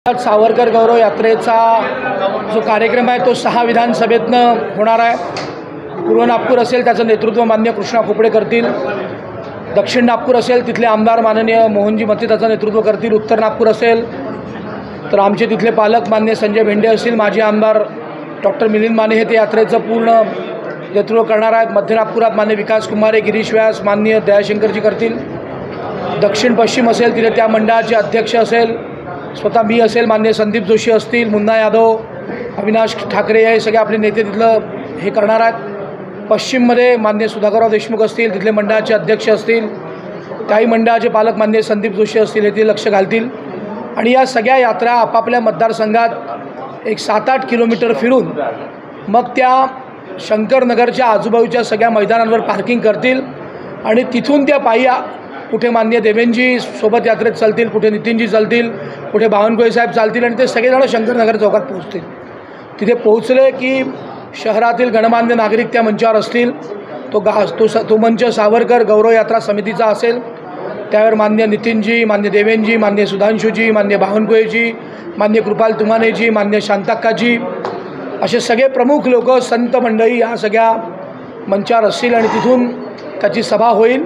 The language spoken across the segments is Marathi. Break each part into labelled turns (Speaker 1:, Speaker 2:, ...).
Speaker 1: सावरकर गौरव यात्रेचा जो कार्यक्रम आहे तो 6 विधानसभेतनं होणार आहे। पूर्व नागपूर असेल त्याचं नेतृत्व माननीय कृष्णा खोपडे करतील। दक्षिण नागपूर असेल तिथले आमदार माननीय मोहनजी मते त्याचं नेतृत्व करतील। उत्तर नागपूर असेल तर आमचे तिथले पालक माननीय संजय भेंडे असतील। माजी आमदार डॉक्टर मिलिंद माने हे ते यात्रेचं पूर्ण नेतृत्व करणार आहेत। मध्य नागपुरात माननीय विकास कुमारे, गिरीश व्यास, माननीय दयाशंकरजी करतील। दक्षिण पश्चिम असेल तिथे त्या मंडळाचे अध्यक्ष असेल स्वतः मी असेल, माननीय संदीप जोशी असतील, मुन्ना यादव, अविनाश ठाकरे हे सगळे आपले नेते तिथलं हे करणार आहेत। पश्चिममध्ये माननीय सुधाकरराव देशमुख असतील, तिथले मंडळाचे अध्यक्ष असतील, काही मंडळाचे पालक माननीय संदीप जोशी असतील, हे ते लक्ष घालतील। आणि या सगळ्या यात्रा आपापल्या मतदारसंघात एक 7-8 किलोमीटर फिरून मग त्या शंकरनगरच्या आजूबाजूच्या सगळ्या मैदानांवर पार्किंग करतील आणि तिथून त्या पायी कुठे माननीय देवेंजी सोबत यात्रेत चालतील, कुठे नितीनजी चालतील, कुठे बावनकुळे साहेब चालतील आणि ते सगळेजण शंकरनगर चौकात पोहोचतील। तिथे पोहोचले की शहरातील गणमान्य नागरिक त्या मंचावर असतील। तो मंच सावरकर गौरव यात्रा समितीचा असेल। त्यावर माननीय नितीनजी, माननीय देवेंजी, माननीय सुधांशुजी, माननीय बावनकुळेजी, माननीय कृपाल तुमानेजी, माननीय शांताक्काजी असे सगळे प्रमुख लोक, संत मंडळी या सगळ्या मंचावर असतील आणि तिथून त्याची सभा होईल।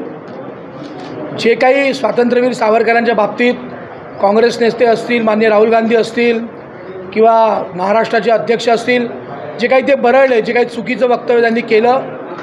Speaker 1: जे काही स्वातंत्र्यवीर सावरकरांच्या बाबतीत काँग्रेस नेते असतील, माननीय राहुल गांधी असतील किंवा महाराष्ट्राचे अध्यक्ष असतील, जे काही ते बरळले, जे काही चुकीचं वक्तव्य त्यांनी केलं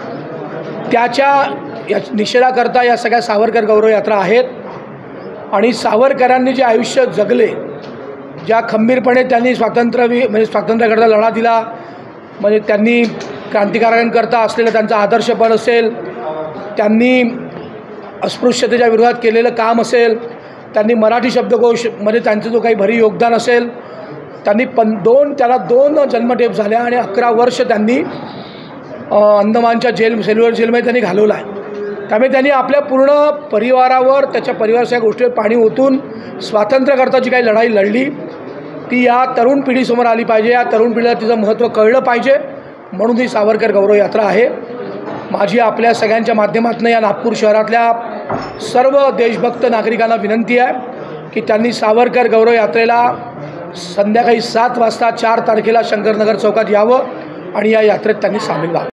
Speaker 1: त्याच्या निषेधाकरता या सगळ्या सावरकर गौरव यात्रा आहेत। आणि सावरकरांनी जे आयुष्य जगले, ज्या खंबीरपणे त्यांनी स्वातंत्र्याकरता लढा दिला, म्हणजे त्यांनी क्रांतिकारकांकरता असलेलं त्यांचा आदर्शपण असेल, त्यांनी अस्पृश्यतेच्या विरोधात केलेलं काम असेल, त्यांनी मराठी शब्दकोशमध्ये त्यांचं जो काही भरीव योगदान असेल, त्यांनी त्याला 2 जन्मठेप झाल्या आणि 11 वर्ष त्यांनी अंदमानच्या सेल्युलर जेलमध्ये त्यांनी घालवलं आहे। त्यामुळे त्यांनी आपल्या पूर्ण परिवारावर, त्याच्या परिवाराच्या गोष्टीवर पाणी ओतून स्वातंत्र्याकरता जी काही लढाई लढली ती या तरुण पिढीसमोर आली पाहिजे। या तरुण पिढीला तिचं महत्त्व कळलं पाहिजे, म्हणून ही सावरकर गौरव यात्रा आहे। माझी आपल्या सगळ्यांच्या माध्यमातून या नागपूर शहरातल्या सर्व देशभक्त नागरिकांना विनंती आहे की त्यांनी सावरकर गौरव यात्रेला संध्याकाळी 7 वाजता 4 तारखेला शंकरनगर चौकात यावं आणि या यात्रेत त्यांनी सामील व्हावं।